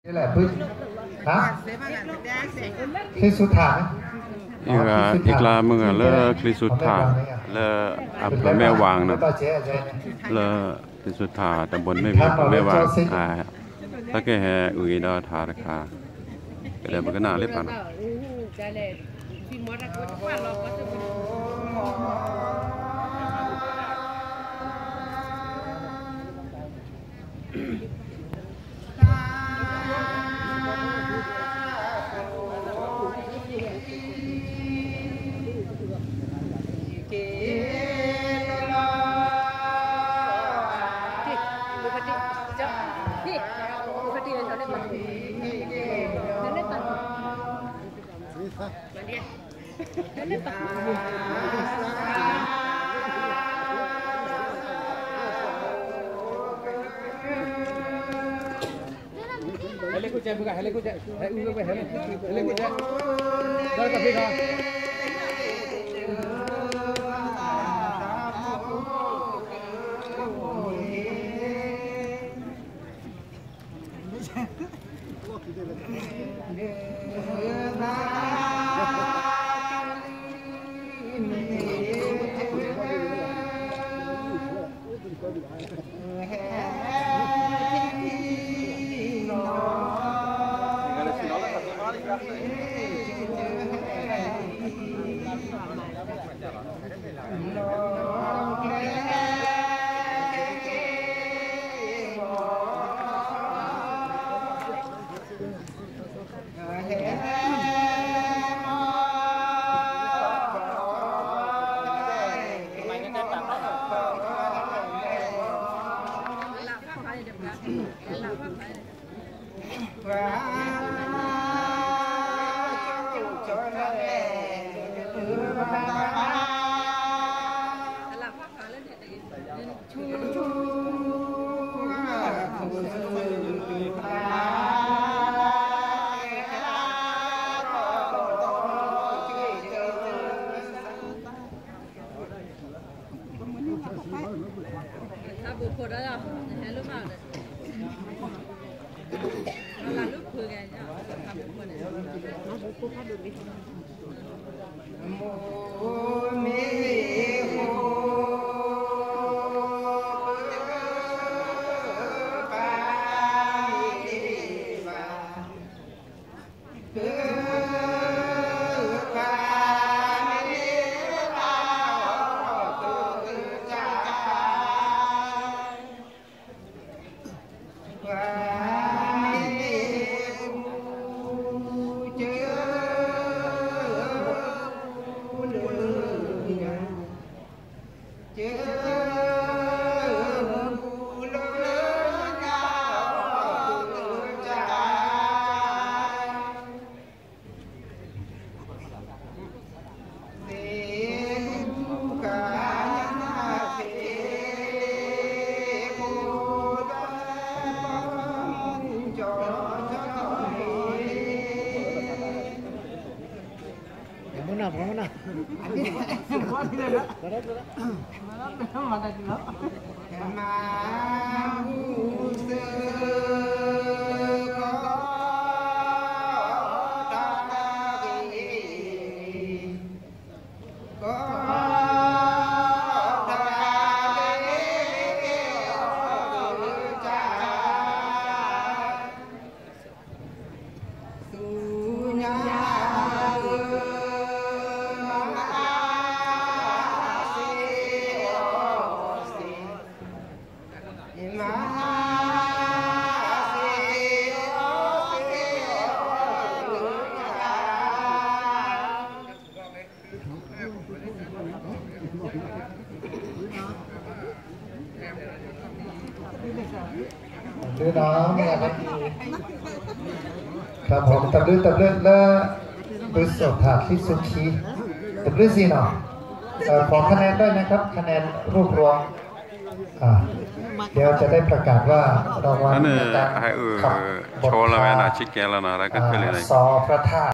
นี่แหละพึ่งฮะที่สุดท้ายอีกลามึงเลคลิสุดท้ายเลอัปแม่วางนะเลคลิสุดท้ายแต่บนไม่มีแม่วางถ้าแกแห่อุยดาทาราคาก็เลยมันก็น่าเล็บอ่ะนะ Hele kucing buka, hele kucing, hele kucing, hele kucing. Dah kafe kah? Đưa nó nghe nóครับผมตับเลือดแล้วบริสุทธิ์ถาดที่สุขีตับเลือดสิเนาะขอคะแนนด้วยนะครับคะแนนรวบรวมเดี๋ยวจะได้ประกาศว่ารางวัลในการขับโชว์แล้วนะชิคแกแล้วนะแล้วก็เป็นอะไรสอพระธาตุ